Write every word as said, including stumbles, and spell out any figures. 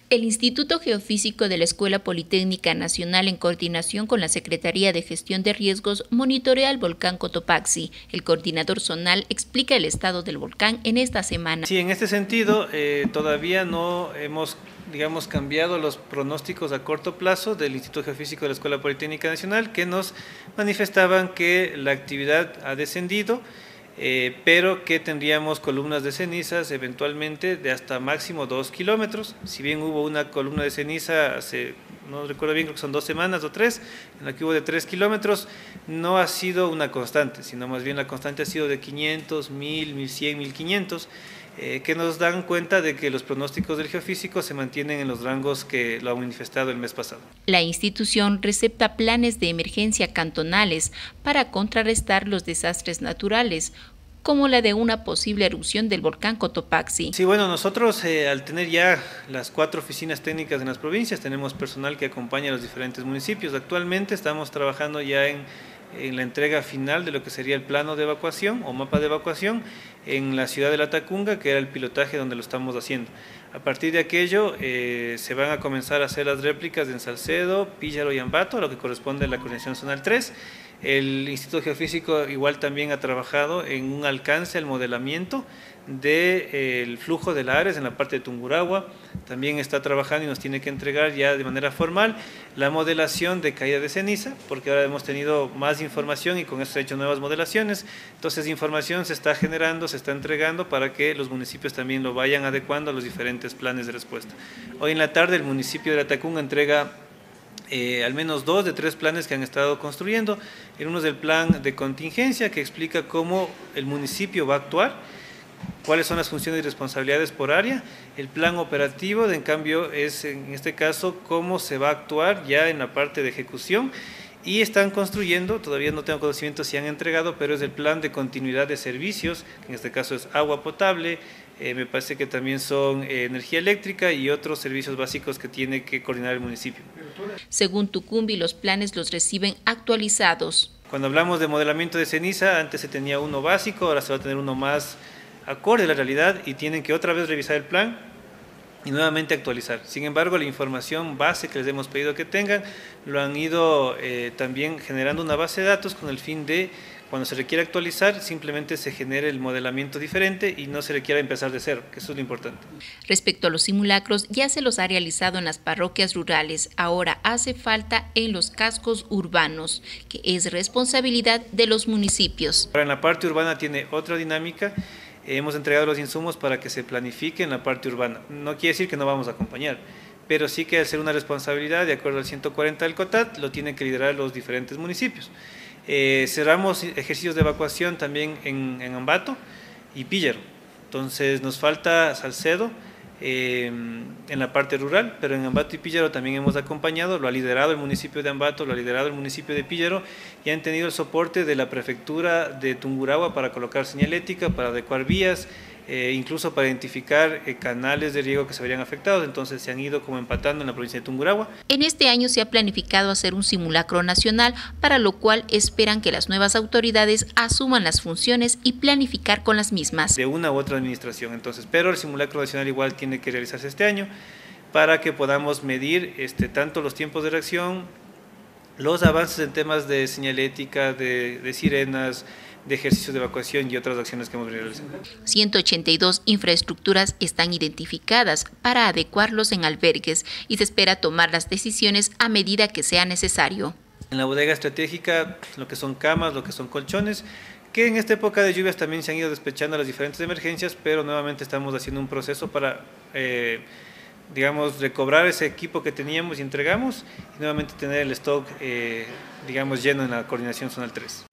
El Instituto Geofísico de la Escuela Politécnica Nacional, en coordinación con la Secretaría de Gestión de Riesgos, monitorea el volcán Cotopaxi. El coordinador zonal explica el estado del volcán en esta semana. Sí, en este sentido, eh, todavía no hemos, digamos, cambiado los pronósticos a corto plazo del Instituto Geofísico de la Escuela Politécnica Nacional, que nos manifestaban que la actividad ha descendido, Eh, pero que tendríamos columnas de cenizas eventualmente de hasta máximo dos kilómetros. Si bien hubo una columna de ceniza hace, no recuerdo bien, creo que son dos semanas o tres, en la que hubo de tres kilómetros, no ha sido una constante, sino más bien la constante ha sido de quinientos, mil, mil cien, mil quinientos, eh, que nos dan cuenta de que los pronósticos del geofísico se mantienen en los rangos que lo han manifestado el mes pasado. La institución recepta planes de emergencia cantonales para contrarrestar los desastres naturales, como la de una posible erupción del volcán Cotopaxi. Sí, bueno, nosotros eh, al tener ya las cuatro oficinas técnicas en las provincias, tenemos personal que acompaña a los diferentes municipios. Actualmente estamos trabajando ya en, en la entrega final de lo que sería el plano de evacuación o mapa de evacuación en la ciudad de La Tacunga, que era el pilotaje donde lo estamos haciendo. A partir de aquello eh, se van a comenzar a hacer las réplicas en Salcedo, Píllaro y Ambato, a lo que corresponde a la coordinación zonal tres. El Instituto Geofísico igual también ha trabajado en un alcance, el modelamiento del de, eh, flujo de la Ares en la parte de Tungurahua. También está trabajando y nos tiene que entregar ya de manera formal la modelación de caída de ceniza, porque ahora hemos tenido más información y con eso se han hecho nuevas modelaciones. Entonces, información se está generando, se está entregando para que los municipios también lo vayan adecuando a los diferentes planes de respuesta. Hoy en la tarde el municipio de La Tacunga entrega Eh, al menos dos de tres planes que han estado construyendo. En uno es el plan de contingencia, que explica cómo el municipio va a actuar, cuáles son las funciones y responsabilidades por área. El plan operativo, de, en cambio, es en este caso cómo se va a actuar ya en la parte de ejecución. Y están construyendo, todavía no tengo conocimiento si han entregado, pero es el plan de continuidad de servicios, que en este caso es agua potable, eh, me parece que también son eh, energía eléctrica y otros servicios básicos que tiene que coordinar el municipio. Según Tucumbi, los planes los reciben actualizados. Cuando hablamos de modelamiento de ceniza, antes se tenía uno básico, ahora se va a tener uno más acorde a la realidad y tienen que otra vez revisar el plan y nuevamente actualizar. Sin embargo, la información base que les hemos pedido que tengan, lo han ido eh, también generando una base de datos con el fin de, cuando se requiera actualizar, simplemente se genere el modelamiento diferente y no se requiera empezar de cero, que eso es lo importante. Respecto a los simulacros, ya se los ha realizado en las parroquias rurales, ahora hace falta en los cascos urbanos, que es responsabilidad de los municipios. Ahora en la parte urbana tiene otra dinámica. Hemos entregado los insumos para que se planifique en la parte urbana. No quiere decir que no vamos a acompañar, pero sí que al ser una responsabilidad, de acuerdo al ciento cuarenta del COTAT, lo tienen que liderar los diferentes municipios. Eh, cerramos ejercicios de evacuación también en, en Ambato y Píllaro. Entonces nos falta Salcedo eh, en la parte rural, pero en Ambato y Píllaro también hemos acompañado, lo ha liderado el municipio de Ambato, lo ha liderado el municipio de Píllaro y han tenido el soporte de la prefectura de Tungurahua para colocar señalética, para adecuar vías, eh, incluso para identificar eh, canales de riego que se verían afectados. Entonces se han ido como empatando en la provincia de Tungurahua. En este año se ha planificado hacer un simulacro nacional, para lo cual esperan que las nuevas autoridades asuman las funciones y planificar con las mismas. De una u otra administración, entonces, pero el simulacro nacional igual tiene que realizarse este año para que podamos medir este, tanto los tiempos de reacción, los avances en temas de señalética, de, de sirenas, de ejercicios de evacuación y otras acciones que hemos realizado. ciento ochenta y dos infraestructuras están identificadas para adecuarlos en albergues y se espera tomar las decisiones a medida que sea necesario. En la bodega estratégica, lo que son camas, lo que son colchones, que en esta época de lluvias también se han ido despechando a las diferentes emergencias, pero nuevamente estamos haciendo un proceso para, eh, digamos, recobrar ese equipo que teníamos y entregamos y nuevamente tener el stock, eh, digamos, lleno en la coordinación zonal tres.